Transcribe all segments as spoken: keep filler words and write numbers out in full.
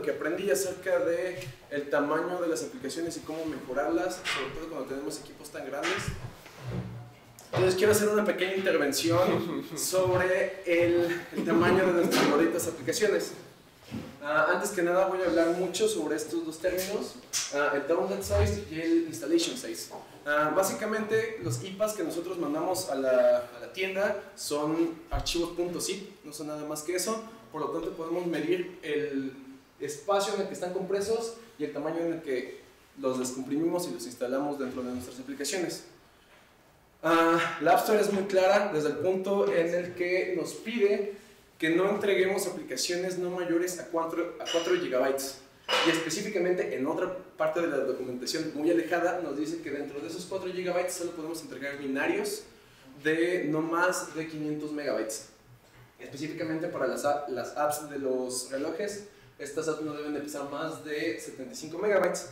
que aprendí acerca de el tamaño de las aplicaciones y cómo mejorarlas, sobre todo cuando tenemos equipos tan grandes. Entonces quiero hacer una pequeña intervención sobre el, el tamaño de nuestras gorditas aplicaciones. Uh, antes que nada voy a hablar mucho sobre estos dos términos, uh, el download size y el installation size. Uh, básicamente los I P As que nosotros mandamos a la, a la tienda son archivos .zip, no son nada más que eso, por lo tanto podemos medir el espacio en el que están compresos y el tamaño en el que los descomprimimos y los instalamos dentro de nuestras aplicaciones. Uh, la App Store es muy clara desde el punto en el que nos pide que no entreguemos aplicaciones no mayores a cuatro gigabytes. Y específicamente en otra parte de la documentación muy alejada nos dice que dentro de esos cuatro gigabytes solo podemos entregar binarios de no más de quinientos megabytes. Específicamente para las, las apps de los relojes, estas apps no deben de pesar más de setenta y cinco megabytes.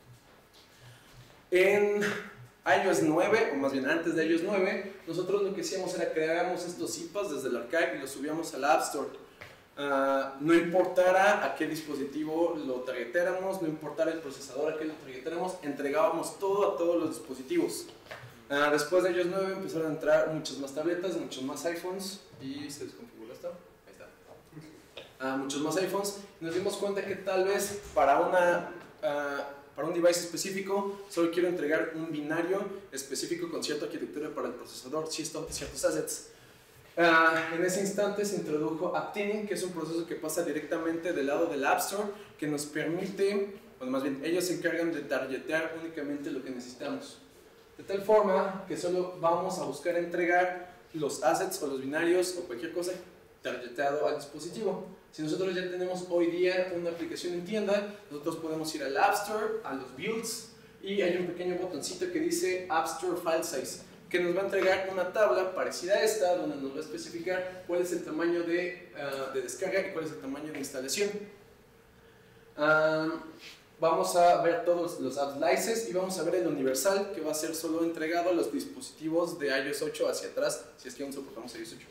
En iOS nueve, o más bien antes de iOS nueve, nosotros lo que hacíamos era creábamos estos I P As desde el archive y los subíamos a la App Store. Uh, no importara a qué dispositivo lo targetáramos, no importara el procesador a qué lo targetáramos, entregábamos todo a todos los dispositivos. Uh, después de iOS nueve empezaron a entrar muchas más tabletas, muchos más iPhones, y se desconfiguró esto, ahí está. Uh, muchos más iPhones, y nos dimos cuenta que tal vez para una... Uh, Para un device específico, solo quiero entregar un binario específico con cierta arquitectura para el procesador, ciertos assets. Uh, en ese instante se introdujo AppTinning, que es un proceso que pasa directamente del lado del App Store, que nos permite, bueno, más bien, ellos se encargan de targetear únicamente lo que necesitamos. De tal forma que solo vamos a buscar entregar los assets o los binarios o cualquier cosa targeteado al dispositivo. Si nosotros ya tenemos hoy día una aplicación en tienda, nosotros podemos ir al App Store, a los builds, y hay un pequeño botoncito que dice App Store File Size, que nos va a entregar una tabla parecida a esta, donde nos va a especificar cuál es el tamaño de, uh, de descarga y cuál es el tamaño de instalación. Um, vamos a ver todos los app slices y vamos a ver el universal, que va a ser solo entregado a los dispositivos de iOS ocho hacia atrás, si es que aún soportamos iOS ocho.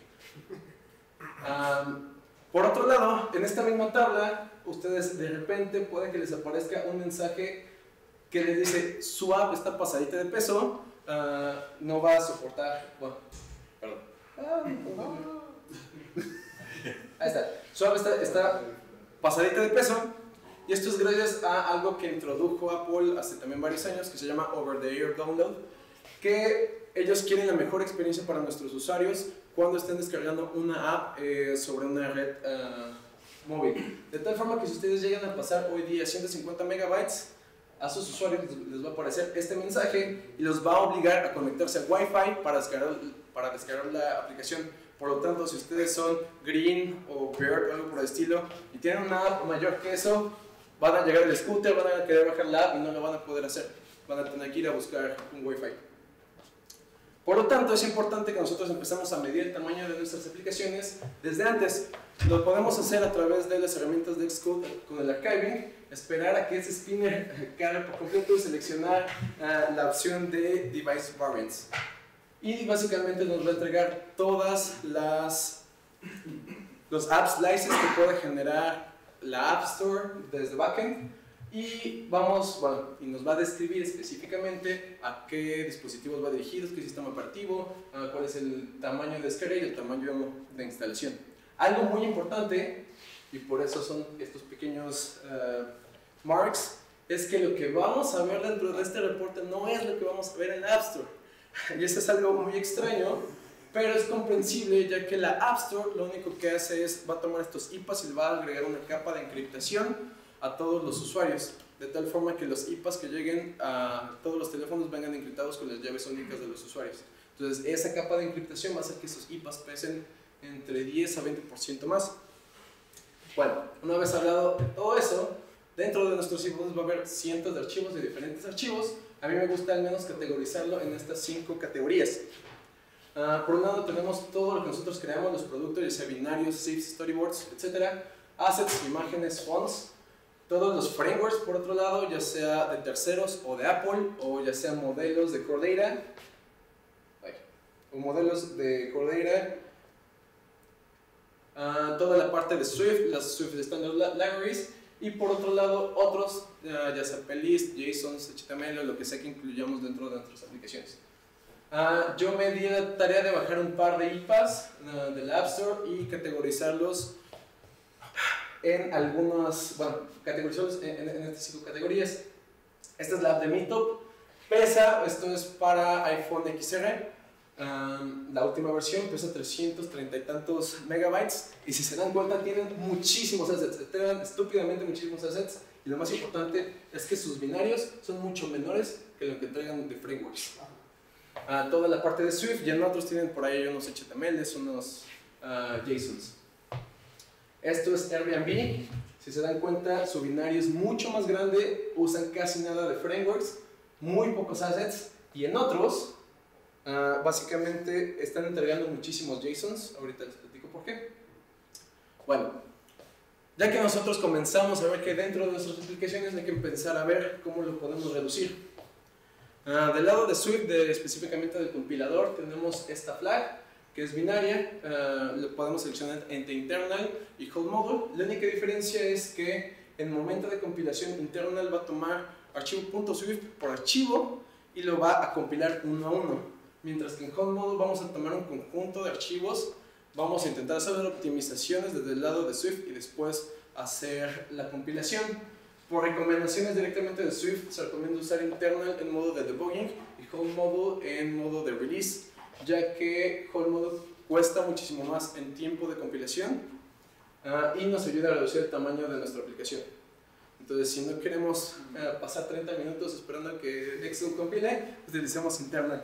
Um, por otro lado, en esta misma tabla, ustedes de repente puede que les aparezca un mensaje que les dice su app está pasadita de peso, uh, no va a soportar, bueno, perdón, ahí está, su app está, está pasadita de peso, y esto es gracias a algo que introdujo Apple hace también varios años, que se llama Over the Air Download, que ellos quieren la mejor experiencia para nuestros usuarios cuando estén descargando una app eh, sobre una red uh, móvil. De tal forma que si ustedes llegan a pasar hoy día ciento cincuenta megabytes, a sus usuarios les va a aparecer este mensaje y los va a obligar a conectarse a Wi-Fi para descargar, para descargar la aplicación. Por lo tanto, si ustedes son Green o Bird o algo por el estilo y tienen una app mayor que eso, van a llegar al scooter, van a querer bajar la app y no lo van a poder hacer. Van a tener que ir a buscar un Wi-Fi. Por lo tanto, es importante que nosotros empezamos a medir el tamaño de nuestras aplicaciones desde antes. Lo podemos hacer a través de las herramientas de Xcode con el archiving, esperar a que ese spinner cargue por completo y seleccionar uh, la opción de Device Variants. Y básicamente nos va a entregar todas las los app slices que puede generar la App Store desde backend. Y vamos, bueno, y nos va a describir específicamente a qué dispositivos va dirigido, qué sistema operativo, uh, cuál es el tamaño de descarga y el tamaño de instalación. Algo muy importante, y por eso son estos pequeños uh, marks, es que lo que vamos a ver dentro de este reporte no es lo que vamos a ver en la App Store. Y eso es algo muy extraño, pero es comprensible, ya que la App Store lo único que hace es, va a tomar estos I P As y le va a agregar una capa de encriptación a todos los usuarios, de tal forma que los I P As que lleguen a todos los teléfonos vengan encriptados con las llaves únicas de los usuarios. Entonces esa capa de encriptación va a hacer que esos I P As pesen entre diez a veinte por ciento más. Bueno, una vez hablado de todo eso, dentro de nuestros I P As va a haber cientos de archivos, de diferentes archivos. A mí me gusta al menos categorizarlo en estas cinco categorías. Uh, por un lado tenemos todo lo que nosotros creamos, los productos, ya sea binarios, zips, storyboards, etcétera, assets, imágenes, fonts. Todos los frameworks, por otro lado, ya sea de terceros o de Apple, o ya sea modelos de Core Data, o modelos de Core Data, uh, toda la parte de Swift, las Swift Standard Libraries, y por otro lado otros, uh, ya sea P list, JSONs, H T M L o lo que sea que incluyamos dentro de nuestras aplicaciones. Uh, yo me di la tarea de bajar un par de I P As uh, del App Store y categorizarlos en algunas, bueno, categorizarlos en, en, en estas cinco categorías. Esta es la app de Meetup. Pesa, esto es para iPhone X R, um, la última versión pesa trescientos treinta y tantos megabytes y si se dan cuenta tienen muchísimos assets, tienen estúpidamente muchísimos assets y lo más importante es que sus binarios son mucho menores que lo que entregan de frameworks. Uh, toda la parte de Swift y en otros tienen por ahí unos H T M Ls, unos uh, JSONs. Esto es Airbnb, si se dan cuenta su binario es mucho más grande, usan casi nada de frameworks, muy pocos assets y en otros uh, básicamente están entregando muchísimos JSONs, ahorita les platico por qué. Bueno, ya que nosotros comenzamos a ver que dentro de nuestras aplicaciones hay que empezar a ver cómo lo podemos reducir. Uh, del lado de Swift, de, específicamente del compilador, tenemos esta flag que es binaria, uh, lo podemos seleccionar entre internal y whole model. La única diferencia es que en el momento de compilación internal va a tomar archivo.swift por archivo y lo va a compilar uno a uno, mientras que en whole model vamos a tomar un conjunto de archivos, vamos a intentar hacer optimizaciones desde el lado de Swift y después hacer la compilación. Por recomendaciones directamente de Swift se recomienda usar internal en modo de debugging y whole model en modo de release, ya que whole model cuesta muchísimo más en tiempo de compilación uh, y nos ayuda a reducir el tamaño de nuestra aplicación. Entonces, si no queremos uh, pasar treinta minutos esperando a que Excel compile, utilicemos internal.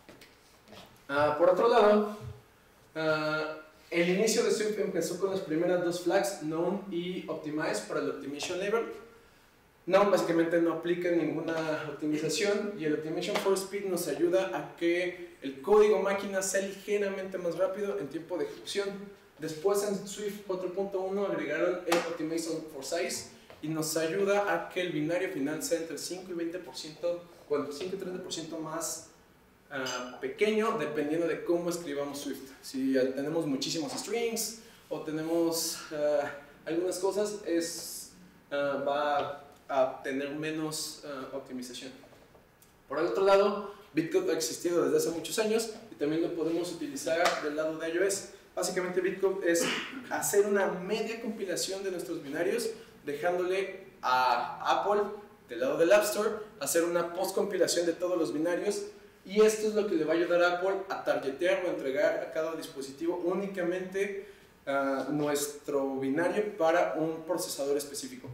Uh, por otro lado, uh, el inicio de Swift empezó con las primeras dos flags, Known y Optimize, para el Optimization Level. Known básicamente no aplica ninguna optimización y el Optimization for Speed nos ayuda a que el código máquina sea ligeramente más rápido en tiempo de ejecución. Después en Swift cuatro punto uno agregaron el Optimization for Size y nos ayuda a que el binario final sea entre cinco y veinte por ciento, bueno, cinco y treinta por ciento más uh, pequeño dependiendo de cómo escribamos Swift. Si tenemos muchísimos strings o tenemos uh, algunas cosas, es, uh, va a tener menos uh, optimización. Por el otro lado, Bitcode ha existido desde hace muchos años y también lo podemos utilizar del lado de iOS. Básicamente Bitcode es hacer una media compilación de nuestros binarios, dejándole a Apple, del lado del App Store, hacer una post compilación de todos los binarios, y esto es lo que le va a ayudar a Apple a targetear o entregar a cada dispositivo únicamente uh, nuestro binario para un procesador específico.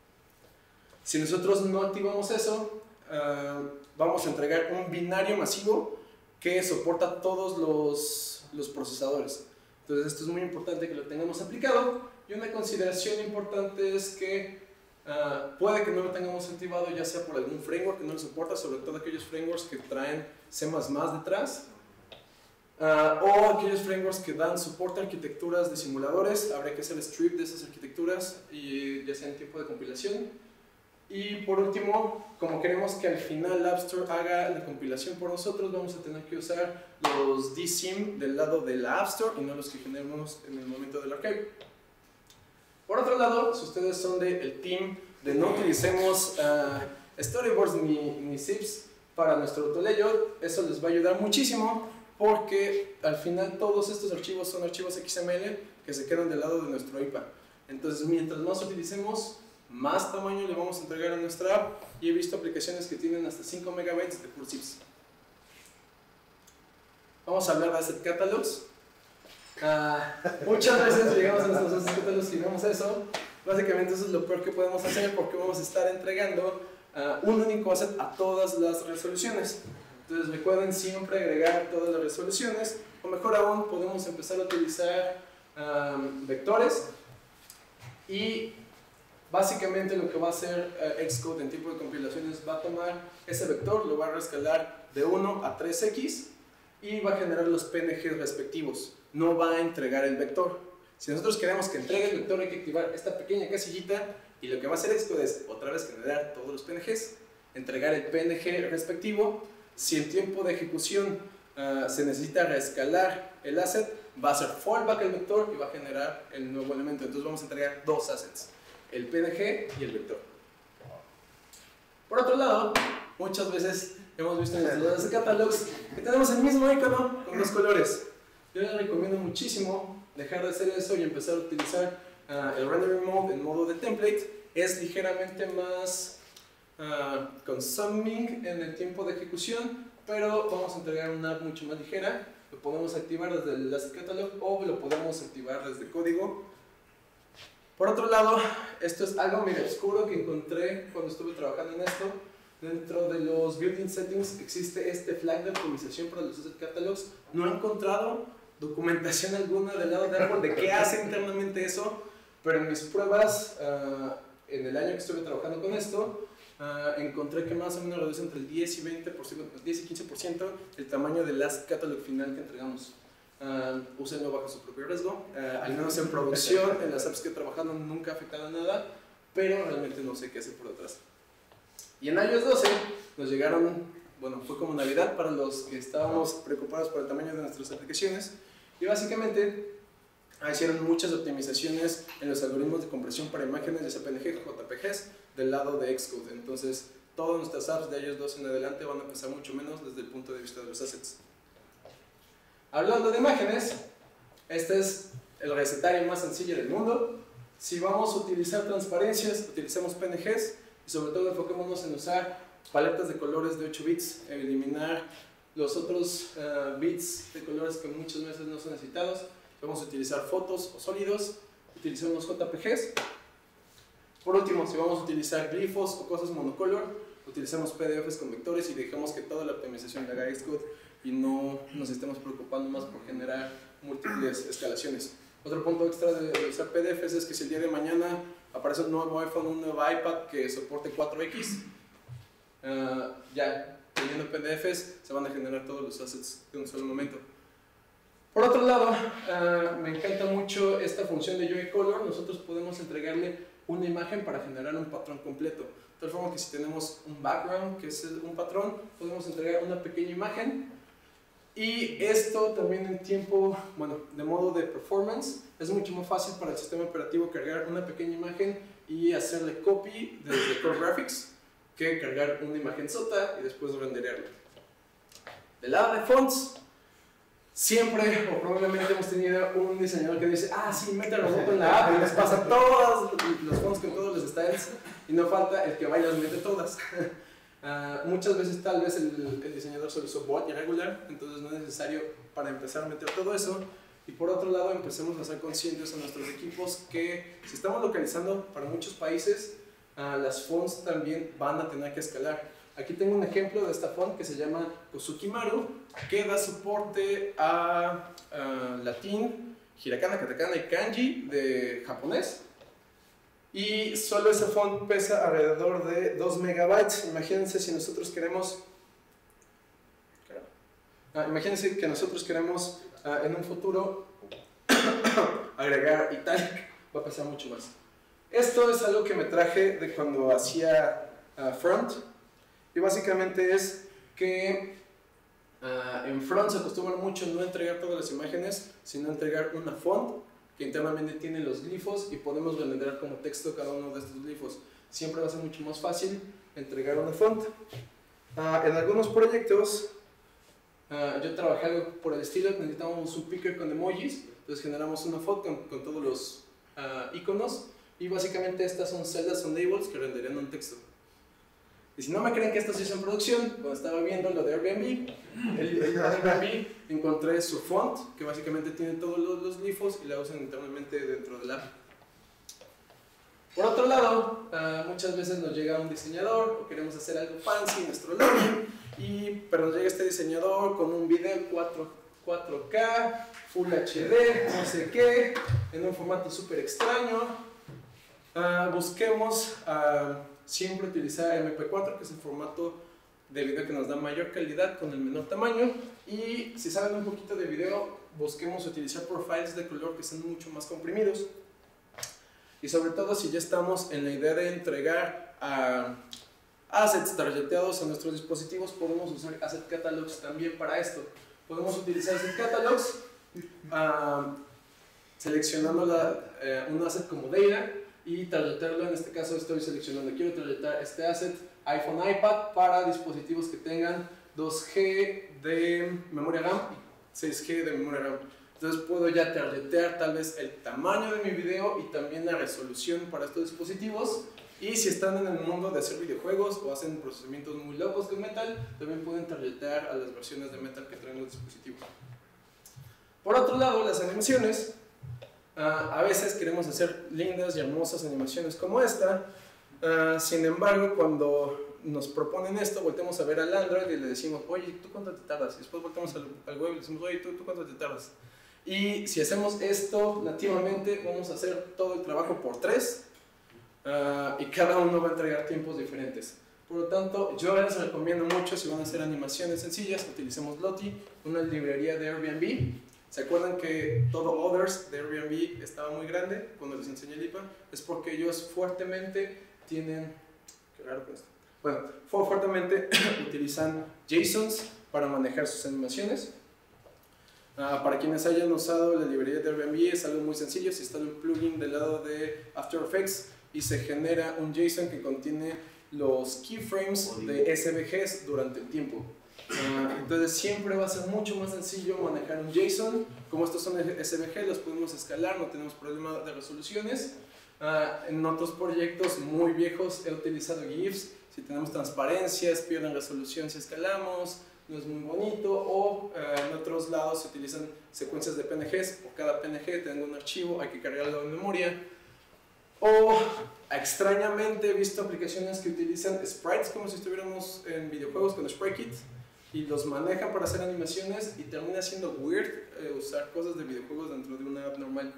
Si nosotros no activamos eso, uh, vamos a entregar un binario masivo que soporta todos los, los procesadores. Entonces esto es muy importante que lo tengamos aplicado, y una consideración importante es que uh, puede que no lo tengamos activado ya sea por algún framework que no lo soporta, sobre todo aquellos frameworks que traen C más más detrás, uh, o aquellos frameworks que dan soporte a arquitecturas de simuladores. Habría que hacer strip de esas arquitecturas y ya sea en tiempo de compilación. Y por último, como queremos que al final App Store haga la compilación por nosotros, vamos a tener que usar los D S I M del lado de la App Store y no los que generamos en el momento del archive. Por otro lado, si ustedes son del team de no utilicemos uh, storyboards ni, ni zips para nuestro autolayout, eso les va a ayudar muchísimo, porque al final todos estos archivos son archivos X M L que se quedan del lado de nuestro I P A. Entonces, mientras más utilicemos, más tamaño le vamos a entregar a nuestra app, y he visto aplicaciones que tienen hasta cinco megabytes de pure zips. Vamos a hablar de Asset Catalogs. Uh, muchas veces llegamos a nuestros Asset Catalogs y vemos eso. Básicamente eso es lo peor que podemos hacer, porque vamos a estar entregando uh, un único asset a todas las resoluciones. Entonces recuerden siempre agregar todas las resoluciones, o mejor aún, podemos empezar a utilizar um, vectores, y básicamente lo que va a hacer uh, Xcode en tipo de compilaciones va a tomar ese vector, lo va a rescalar de uno a tres equis y va a generar los P N Gs respectivos, no va a entregar el vector. Si nosotros queremos que entregue el vector, hay que activar esta pequeña casillita, y lo que va a hacer Xcode es otra vez generar todos los P N Gs, entregar el P N G respectivo. Si en tiempo de ejecución uh, se necesita reescalar el asset, va a hacer fallback al vector y va a generar el nuevo elemento. Entonces vamos a entregar dos assets. el P N G y el vector. Por otro lado, muchas veces hemos visto en nuestros datos de catálogos que tenemos el mismo icono con dos colores. Yo les recomiendo muchísimo dejar de hacer eso y empezar a utilizar uh, el rendering mode en modo de template. Es ligeramente más uh, consuming en el tiempo de ejecución, pero vamos a entregar una app mucho más ligera. Lo podemos activar desde el Asset Catalog o lo podemos activar desde código. Por otro lado, esto es algo medio oscuro que encontré cuando estuve trabajando en esto. Dentro de los building settings existe este flag de optimización para los Asset Catalogs. No he encontrado documentación alguna del lado de Apple de qué hace internamente eso, pero en mis pruebas, uh, en el año que estuve trabajando con esto, uh, encontré que más o menos reduce entre el diez y veinte por ciento, diez y quince por ciento el tamaño del Asset Catalog final que entregamos. Uh, úsenlo bajo su propio riesgo. Uh, al menos en producción, en las apps que he trabajado nunca ha afectado nada, pero realmente no sé qué hacer por detrás. Y en iOS doce nos llegaron, bueno, fue como Navidad para los que estábamos preocupados por el tamaño de nuestras aplicaciones, y básicamente hicieron muchas optimizaciones en los algoritmos de compresión para imágenes, ya sea P N G o J P Gs, del lado de Xcode. Entonces, todas nuestras apps de iOS doce en adelante van a pesar mucho menos desde el punto de vista de los assets. Hablando de imágenes, este es el recetario más sencillo del mundo. Si vamos a utilizar transparencias, utilicemos P N Gs y sobre todo enfoquémonos en usar paletas de colores de ocho bits, eliminar los otros uh, bits de colores que muchas veces no son necesitados. Vamos a utilizar fotos o sólidos, utilicemos J P Gs. Por último, si vamos a utilizar glifos o cosas monocolor, utilicemos P D Fs con vectores y dejemos que toda la optimización la haga Xcode y no nos estemos preocupando más por generar múltiples escalaciones. Otro punto extra de, de usar P D Fs es que si el día de mañana aparece un nuevo iPhone, un nuevo iPad que soporte cuatro X, uh, ya teniendo P D Fs se van a generar todos los assets de un solo momento. Por otro lado, uh, me encanta mucho esta función de U I Color. Nosotros podemos entregarle una imagen para generar un patrón completo. De tal forma que si tenemos un background, que es un patrón, podemos entregar una pequeña imagen. Y esto también en tiempo, bueno, de modo de performance, es mucho más fácil para el sistema operativo cargar una pequeña imagen y hacerle copy desde Core Graphics que cargar una imagen sota y después renderearla. Del lado de fonts, siempre o probablemente hemos tenido un diseñador que dice, ah, sí, mete el robot en la app y les pasa todos los fonts con todos los styles y no falta el que vaya y las mete todas. Uh, muchas veces tal vez el, el diseñador solo hizo bot irregular, entonces no es necesario para empezar a meter todo eso. Y por otro lado, empecemos a ser conscientes a nuestros equipos que si estamos localizando para muchos países, uh, las fonts también van a tener que escalar. Aquí tengo un ejemplo de esta font que se llama Kozukimaru, que da soporte a uh, latín, hiragana, katakana y kanji de japonés. Y solo ese font pesa alrededor de dos megabytes. Imagínense si nosotros queremos ah, imagínense que nosotros queremos ah, en un futuro agregar italic, va a pesar mucho más. Esto es algo que me traje de cuando hacía uh, front, y básicamente es que uh, en front se acostumbra mucho no entregar todas las imágenes, sino entregar una font que internamente tiene los glifos y podemos renderar como texto cada uno de estos glifos. Siempre va a ser mucho más fácil entregar una font. Uh, en algunos proyectos, uh, yo trabajé algo por el estilo, necesitábamos un picker con emojis, entonces generamos una font con, con todos los uh, iconos, y básicamente estas son celdas, son labels que renderían un texto. Y si no me creen que esto se hizo en producción, cuando estaba viendo lo de Airbnb, el, el Airbnb encontré su font, que básicamente tiene todos los, los glifos y la usan internamente dentro del app. Por otro lado, uh, muchas veces nos llega un diseñador o queremos hacer algo fancy en nuestro login, y, pero nos llega este diseñador con un video cuatro K, Full H D, no sé qué, en un formato súper extraño. Uh, busquemos uh, siempre utilizar M P cuatro, que es el formato de video que nos da mayor calidad con el menor tamaño, y si saben un poquito de video, busquemos utilizar profiles de color que sean mucho más comprimidos. Y sobre todo si ya estamos en la idea de entregar uh, assets targeteados a nuestros dispositivos, podemos usar Asset Catalogs también para esto. Podemos utilizar Asset Catalogs uh, seleccionando la, uh, un asset como data, y targetarlo. En este caso estoy seleccionando, quiero targetar este asset iPhone, iPad para dispositivos que tengan dos G de memoria RAM y seis G de memoria RAM. Entonces puedo ya targetear tal vez el tamaño de mi video y también la resolución para estos dispositivos. Y si están en el mundo de hacer videojuegos o hacen procesamientos muy locos de Metal, también pueden targetear a las versiones de Metal que traen los dispositivos. Por otro lado, las animaciones. Uh, a veces queremos hacer lindas y hermosas animaciones como esta. Uh, sin embargo, cuando nos proponen esto, volteamos a ver al Android y le decimos, oye, ¿tú cuánto te tardas? Y después volteamos al, al web y le decimos, oye, ¿tú, ¿tú cuánto te tardas? Y si hacemos esto nativamente, vamos a hacer todo el trabajo por tres. Uh, y cada uno va a entregar tiempos diferentes. Por lo tanto, yo les recomiendo mucho, si van a hacer animaciones sencillas, utilicemos Lottie, una librería de Airbnb. ¿Se acuerdan que todo Others de Airbnb estaba muy grande cuando les enseñé el I P A? Es porque ellos fuertemente tienen... Qué raro que esto. Bueno, fuertemente utilizan JSONs para manejar sus animaciones. Uh, para quienes hayan usado la librería de Airbnb es algo muy sencillo. Se instala un plugin del lado de After Effects y se genera un JSON que contiene los keyframes de S V Gs durante el tiempo. Uh, entonces siempre va a ser mucho más sencillo manejar un JSON. Como estos son S V G, los podemos escalar, no tenemos problema de resoluciones. Uh, en otros proyectos muy viejos he utilizado GIFs. Si tenemos transparencias, pierden resolución si escalamos, no es muy bonito. O uh, en otros lados se utilizan secuencias de P N Gs. Por cada P N G tengo un archivo, hay que cargarlo en memoria. O extrañamente he visto aplicaciones que utilizan sprites como si estuviéramos en videojuegos con SpriteKit y los manejan para hacer animaciones y termina siendo weird eh, usar cosas de videojuegos dentro de una app normal.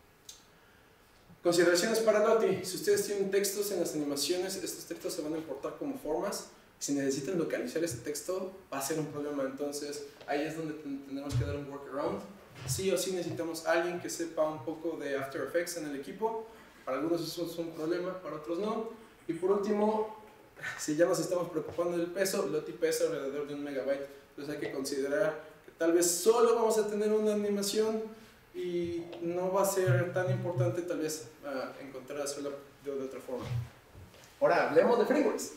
Consideraciones para Lottie. Si ustedes tienen textos en las animaciones, estos textos se van a importar como formas. Si necesitan localizar ese texto, va a ser un problema. Entonces ahí es donde tendremos que dar un workaround. Sí o sí necesitamos a alguien que sepa un poco de After Effects en el equipo. Para algunos eso es un problema, para otros no. Y por último, si ya nos estamos preocupando del peso, Lottie pesa alrededor de un megabyte. Entonces hay que considerar que tal vez solo vamos a tener una animación y no va a ser tan importante tal vez uh, encontrar hacerlo de, de otra forma. Ahora hablemos de frameworks.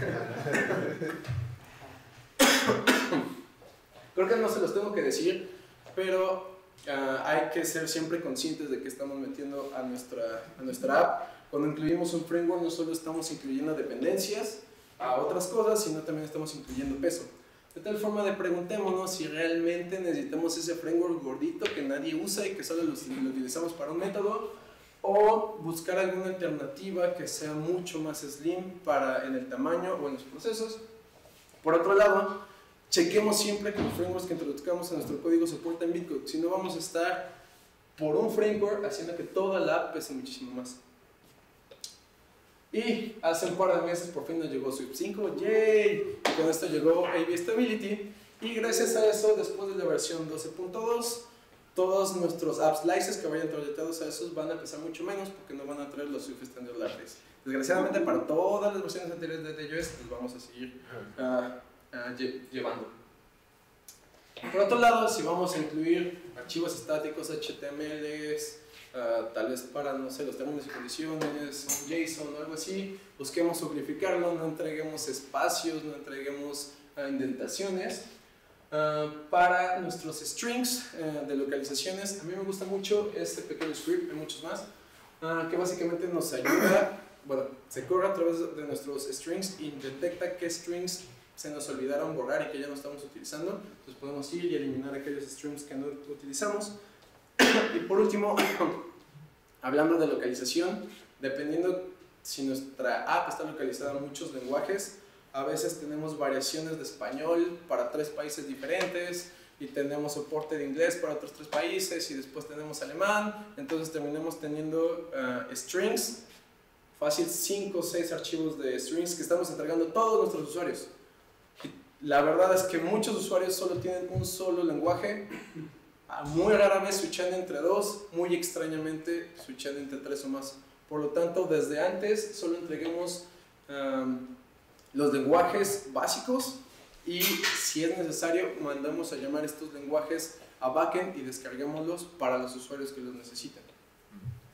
Creo que no se los tengo que decir, pero Uh, hay que ser siempre conscientes de que estamos metiendo a nuestra, a nuestra app. Cuando incluimos un framework no solo estamos incluyendo dependencias a otras cosas, sino también estamos incluyendo peso. De tal forma de preguntémonos si realmente necesitamos ese framework gordito que nadie usa y que solo lo, lo utilizamos para un método, o buscar alguna alternativa que sea mucho más slim para en el tamaño o en los procesos. Por otro lado, chequemos siempre que los frameworks que introduzcamos en nuestro código soporten Bitcode. Si no, vamos a estar por un framework haciendo que toda la app pese muchísimo más. Y hace un par de meses por fin nos llegó Swift cinco, ¡yay! Y con esto llegó A B Stability. Y gracias a eso, después de la versión doce punto dos, todos nuestros app slices que vayan targetados a esos van a pesar mucho menos porque no van a traer los Swift Standard Libraries. Desgraciadamente, para todas las versiones anteriores de iOS, los vamos a seguir Uh, Uh, lle llevando. Por otro lado, si vamos a incluir archivos estáticos, H T M Ls, uh, tal vez para, no sé, los términos y condiciones, un JSON o algo así, busquemos simplificarlo, no entreguemos espacios, no entreguemos uh, indentaciones. Uh, para nuestros strings uh, de localizaciones, a mí me gusta mucho este pequeño script, hay muchos más, uh, que básicamente nos ayuda, bueno, se corre a través de nuestros strings y detecta qué strings se nos olvidaron borrar y que ya no estamos utilizando. Entonces podemos ir y eliminar aquellos strings que no utilizamos. Y por último, hablando de localización, dependiendo si nuestra app está localizada en muchos lenguajes, a veces tenemos variaciones de español para tres países diferentes y tenemos soporte de inglés para otros tres países y después tenemos alemán. Entonces terminamos teniendo uh, strings, fácil cinco o seis archivos de strings que estamos entregando a todos nuestros usuarios. La verdad es que muchos usuarios solo tienen un solo lenguaje, muy rara vez switchan entre dos, muy extrañamente switchan entre tres o más. Por lo tanto, desde antes solo entreguemos um, los lenguajes básicos y si es necesario mandamos a llamar estos lenguajes a backend y descarguémoslos para los usuarios que los necesitan.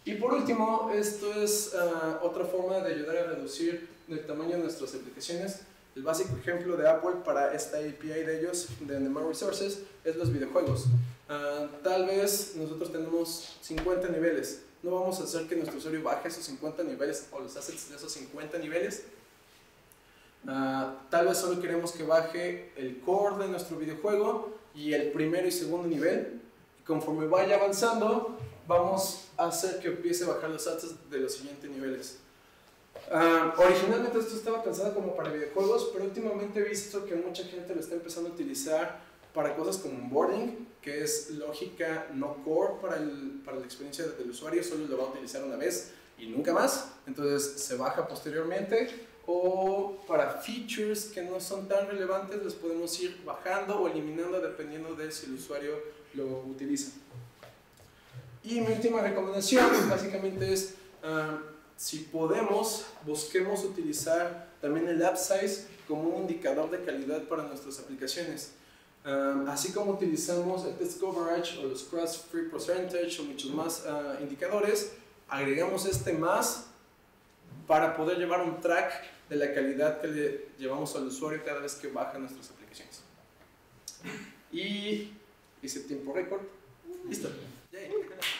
Y por último, esto es uh, otra forma de ayudar a reducir el tamaño de nuestras aplicaciones. El básico ejemplo de Apple para esta A P I de ellos, de On-Demand Resources, es los videojuegos. Uh, tal vez nosotros tenemos cincuenta niveles. No vamos a hacer que nuestro usuario baje esos cincuenta niveles o los assets de esos cincuenta niveles. Uh, tal vez solo queremos que baje el core de nuestro videojuego y el primero y segundo nivel. Y conforme vaya avanzando, vamos a hacer que empiece a bajar los assets de los siguientes niveles. Uh, originalmente esto estaba pensado como para videojuegos, pero últimamente he visto que mucha gente lo está empezando a utilizar para cosas como onboarding, que es lógica no core para, el, para la experiencia del usuario, solo lo va a utilizar una vez y nunca más, entonces se baja posteriormente. O para features que no son tan relevantes, los podemos ir bajando o eliminando dependiendo de si el usuario lo utiliza. Y mi última recomendación básicamente es, uh, si podemos, busquemos utilizar también el app size como un indicador de calidad para nuestras aplicaciones. Uh, así como utilizamos el test coverage o los cross free percentage o muchos más uh, indicadores, agregamos este más para poder llevar un track de la calidad que le llevamos al usuario cada vez que baja nuestras aplicaciones. Y hice tiempo récord. Listo. Yay.